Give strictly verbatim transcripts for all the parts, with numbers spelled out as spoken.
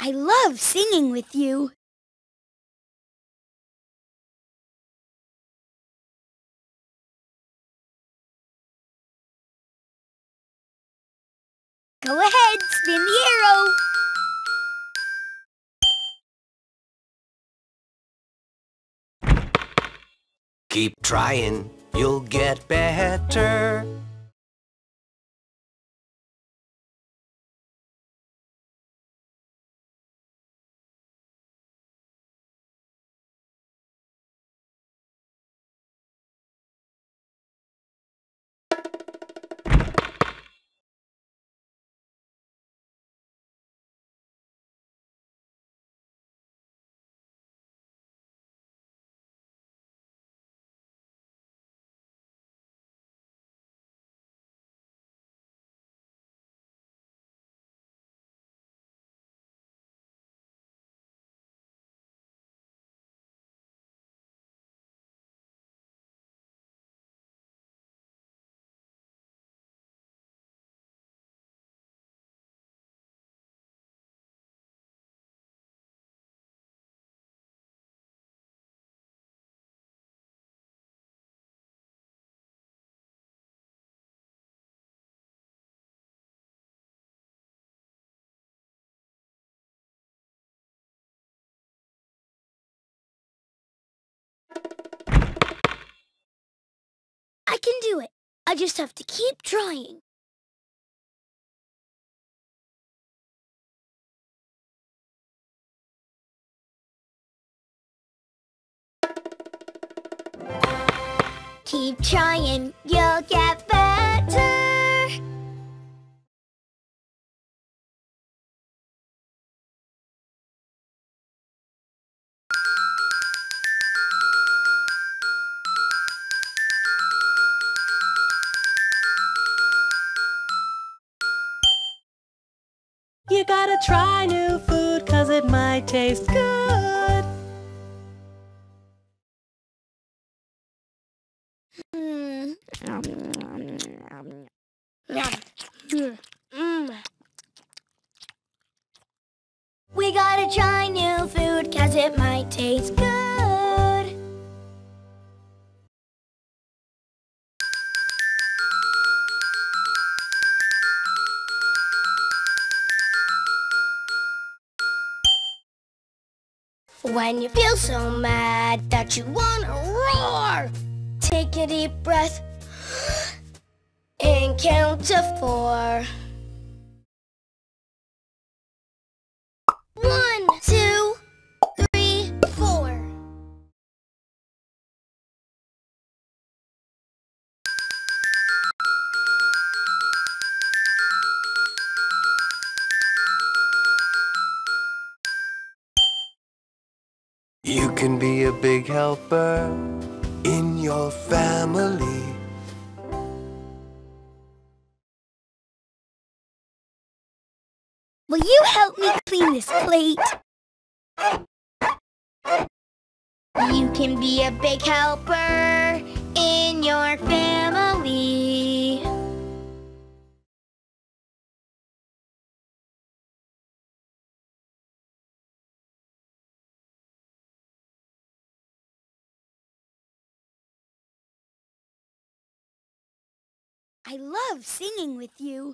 I love singing with you. Go ahead, spin the arrow. Keep trying, you'll get better. I can do it. I just have to keep trying. Keep trying, you'll get better. You gotta try new food, 'cause it might taste good. Hmm. Mm. We gotta try new food, 'cause it might taste good. When you feel so mad that you wanna roar, take a deep breath and count to four. One, two, three, four. You can be a big helper in your family. Will you help me clean this plate? You can be a big helper in your family. I love singing with you.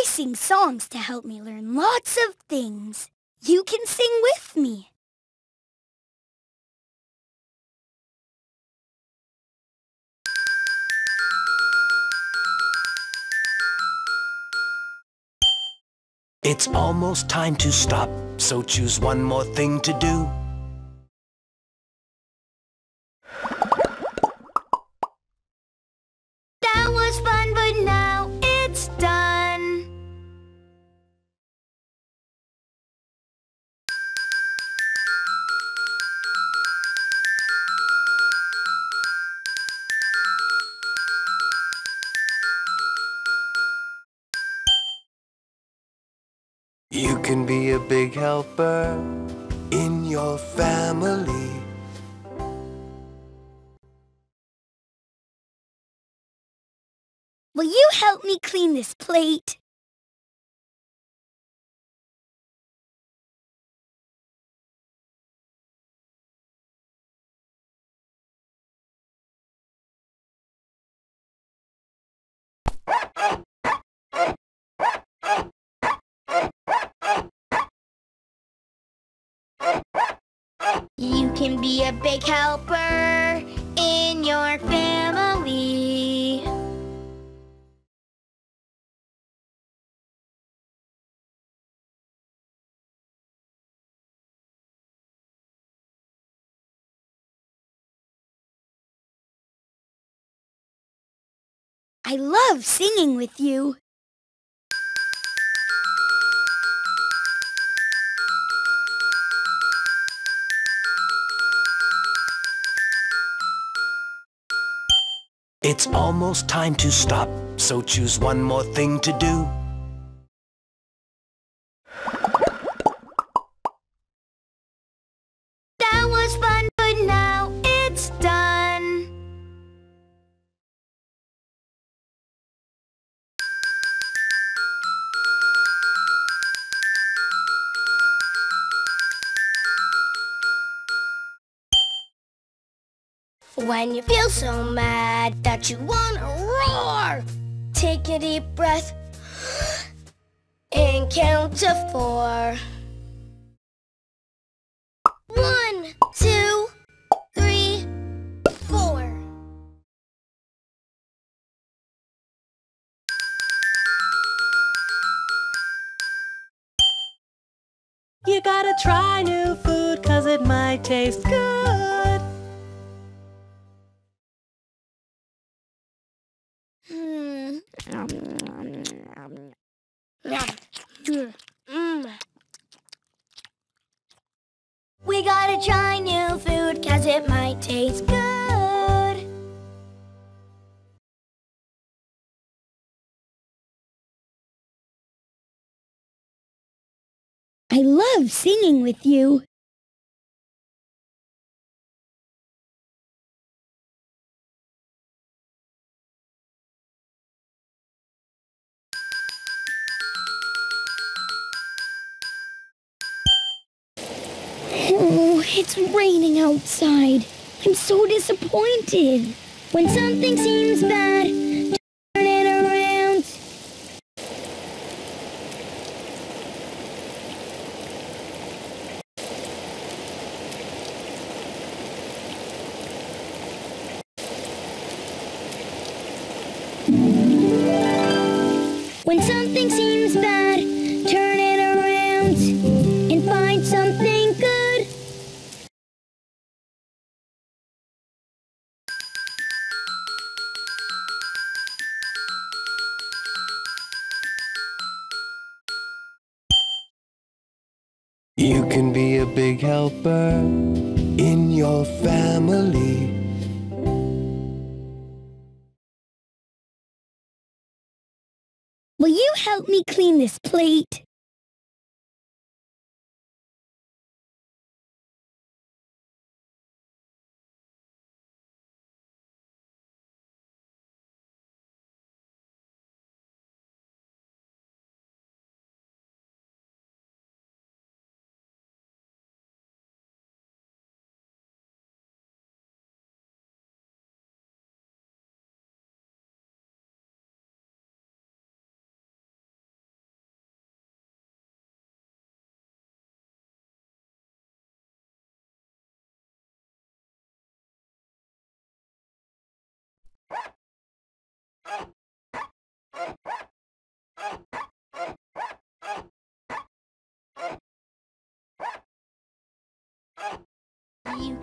sing songs to help me learn lots of things. You can sing with me. It's almost time to stop, so choose one more thing to do. That was fun, but now it's done. You can be a big helper in your family. Will you help me clean this plate? You can be a big helper in your family. I love singing with you. It's almost time to stop, so choose one more thing to do. That was fun, but now it's done. When you feel so mad that you want to roar, take a deep breath and count to four. One, two, three, four. You gotta try new food, 'cause it might taste good. Hmm. Mm. We gotta try new food, 'cause it might taste good. I love singing with you. Oh, it's raining outside. I'm so disappointed. When something seems bad, turn it around. When something seems bad, turn it around and find something good. You can be a big helper in your family. Will you help me clean this plate?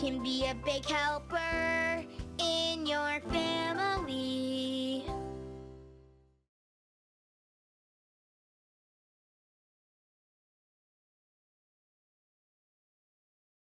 can be a big helper in your family.